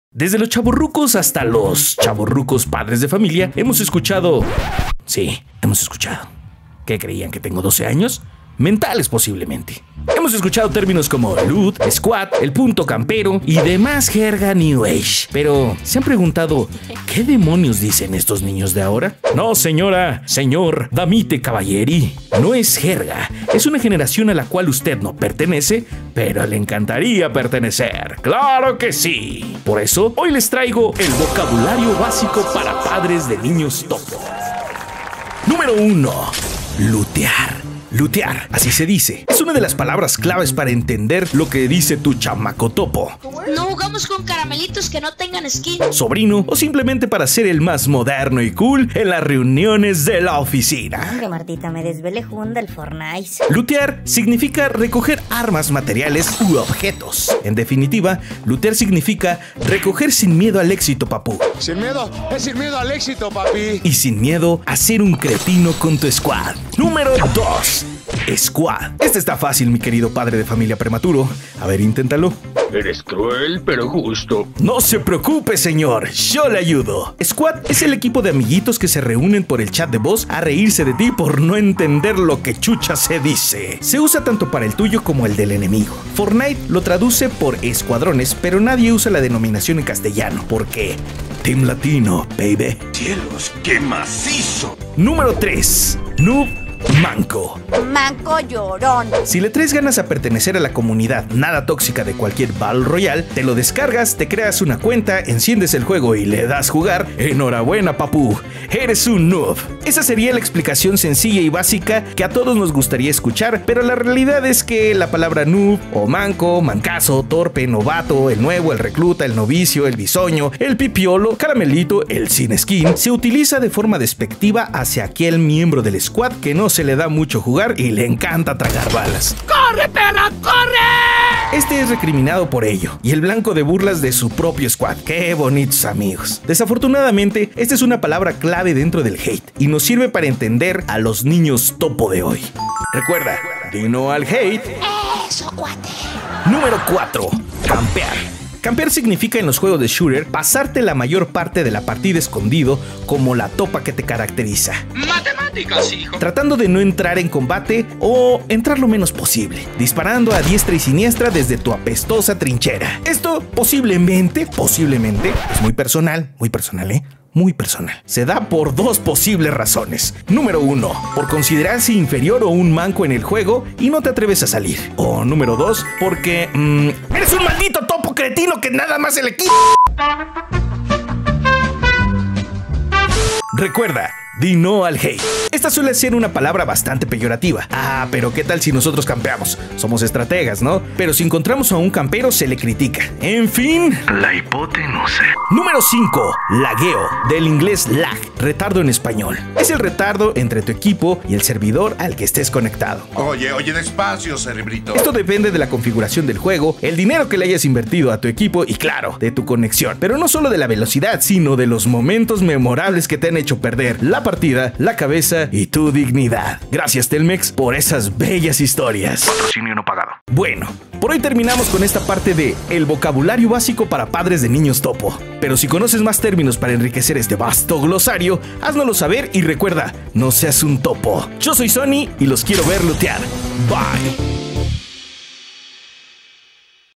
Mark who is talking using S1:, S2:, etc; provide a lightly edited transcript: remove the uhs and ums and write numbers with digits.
S1: Desde los chavorrucos hasta los chavorrucos padres de familia, hemos escuchado... Sí, hemos escuchado. ¿Qué creían, que tengo 12 años? Mentales posiblemente. Hemos escuchado términos como loot, squad, el punto campero y demás jerga New Age. Pero, ¿se han preguntado qué demonios dicen estos niños de ahora? No, señora, señor, damite caballeri. No es jerga, es una generación a la cual usted no pertenece, pero le encantaría pertenecer. ¡Claro que sí! Por eso, hoy les traigo el vocabulario básico para padres de niños topo. Número 1. Lootear. Lootear, así se dice. Es una de las palabras claves para entender lo que dice tu chamaco topo.
S2: No jugamos con caramelitos que no tengan skin,
S1: sobrino, o simplemente para ser el más moderno y cool en las reuniones de la oficina.
S3: Hombre, Martita, me desvelé jugando el Fortnite.
S1: Lootear significa recoger armas, materiales u objetos. En definitiva, lootear significa recoger sin miedo al éxito, papú.
S4: Sin miedo, es sin miedo al éxito, papi.
S1: Y sin miedo a ser un cretino con tu squad. Número 2. Squad. Este está fácil, mi querido padre de familia prematuro. A ver, inténtalo.
S5: Eres cruel, pero justo.
S1: No se preocupe, señor. Yo le ayudo. Squad es el equipo de amiguitos que se reúnen por el chat de voz a reírse de ti por no entender lo que chucha se dice. Se usa tanto para el tuyo como el del enemigo. Fortnite lo traduce por escuadrones, pero nadie usa la denominación en castellano. ¿Por qué? Team Latino, baby.
S6: ¡Cielos, qué macizo!
S1: Número 3. Noob manco.
S3: Manco llorón.
S1: Si le traes ganas a pertenecer a la comunidad nada tóxica de cualquier Battle Royale, te lo descargas, te creas una cuenta, enciendes el juego y le das jugar. Enhorabuena, papú, eres un noob. Esa sería la explicación sencilla y básica que a todos nos gustaría escuchar, pero la realidad es que la palabra noob o manco, mancazo, torpe, novato, el nuevo, el recluta, el novicio, el bisoño, el pipiolo, caramelito, el sin skin, se utiliza de forma despectiva hacia aquel miembro del squad que no se le da mucho jugar y le encanta tragar balas.
S5: ¡Corre, perra, corre!
S1: Este es recriminado por ello y el blanco de burlas de su propio squad. ¡Qué bonitos amigos! Desafortunadamente, esta es una palabra clave dentro del hate y nos sirve para entender a los niños topo de hoy. Recuerda, di no al hate.
S2: eso, cuate.
S1: Número 4. Campear. Campear significa en los juegos de shooter pasarte la mayor parte de la partida escondido como la topa que te caracteriza.
S5: Matemáticas, hijo.
S1: Tratando de no entrar en combate o entrar lo menos posible, disparando a diestra y siniestra desde tu apestosa trinchera. Esto posiblemente, es muy personal, muy personal. Se da por dos posibles razones. Número 1, por considerarse inferior o un manco en el juego y no te atreves a salir. O número 2, porque eres un maldito topo cretino que nada más se le quita. Recuerda, di no al hate. Esta suele ser una palabra bastante peyorativa. Ah, pero ¿qué tal si nosotros campeamos? Somos estrategas, ¿no? Pero si encontramos a un campero se le critica. En fin,
S6: la hipotenusa.
S1: Número 5. Lagueo. Del inglés lag, retardo en español. Es el retardo entre tu equipo y el servidor al que estés conectado.
S6: Oye, despacio, cerebrito.
S1: Esto depende de la configuración del juego, el dinero que le hayas invertido a tu equipo y claro, de tu conexión. Pero no solo de la velocidad, sino de los momentos memorables que te han hecho perder la partida, la cabeza y tu dignidad. Gracias, Telmex, por esas bellas historias.
S6: Patrocinio no pagado.
S1: Bueno, por hoy terminamos con esta parte de el vocabulario básico para padres de niños topo. Pero si conoces más términos para enriquecer este vasto glosario, háznoslo saber y recuerda, no seas un topo. Yo soy Sony y los quiero ver lootear. Bye.